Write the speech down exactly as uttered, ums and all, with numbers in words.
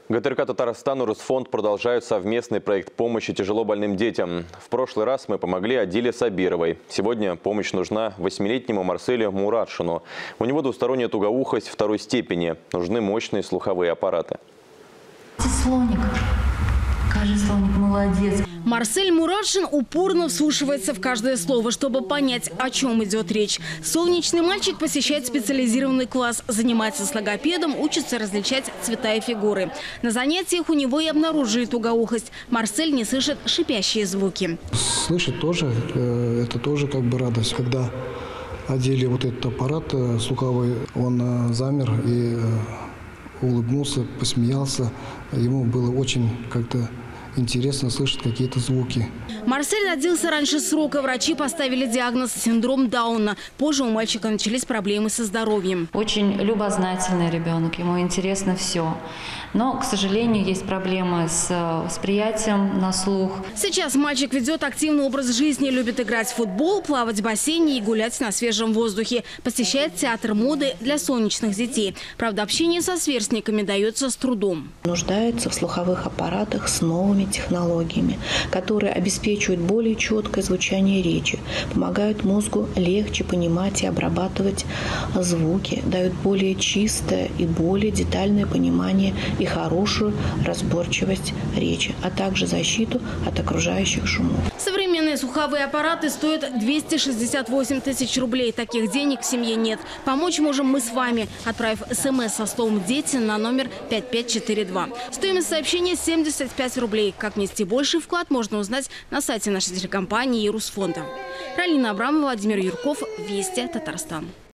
ГТРК «Татарстан» и Русфонд продолжают совместный проект помощи тяжело больным детям. В прошлый раз мы помогли Адиле Сабировой. Сегодня помощь нужна восьмилетнему Марселю Мурадшину. У него двусторонняя тугоухость второй степени. Нужны мощные слуховые аппараты. Слоник. Кажется, слоник молодец. Марсель Мурадшин упорно вслушивается в каждое слово, чтобы понять, о чем идет речь. Солнечный мальчик посещает специализированный класс, занимается с логопедом, учится различать цвета и фигуры. На занятиях у него и обнаружили тугоухость. Марсель не слышит шипящие звуки. Слышит тоже, это тоже как бы радость. Когда одели вот этот аппарат слуховой, он замер и улыбнулся, посмеялся. Ему было очень как-то интересно слышать какие-то звуки. Марсель родился раньше срока. Врачи поставили диагноз синдром Дауна. Позже у мальчика начались проблемы со здоровьем. Очень любознательный ребенок, ему интересно все. Но, к сожалению, есть проблемы с восприятием на слух. Сейчас мальчик ведет активный образ жизни, любит играть в футбол, плавать в бассейне и гулять на свежем воздухе. Посещает театр моды для солнечных детей. Правда, общение со сверстниками дается с трудом. Нуждается в слуховых аппаратах с новыми технологиями, которые обеспечивают более четкое звучание речи, помогают мозгу легче понимать и обрабатывать звуки, дают более чистое и более детальное понимание и хорошую разборчивость речи, а также защиту от окружающих шумов. Современные слуховые аппараты стоят двести шестьдесят восемь тысяч рублей. Таких денег в семье нет. Помочь можем мы с вами, отправив смс со словом «Дети» на номер пять пять четыре два. Стоимость сообщения семьдесят пять рублей. Как внести больший вклад, можно узнать на сайте нашей телекомпании и Русфонда. Ралина Абрамова, Владимир Юрков, Вести, Татарстан.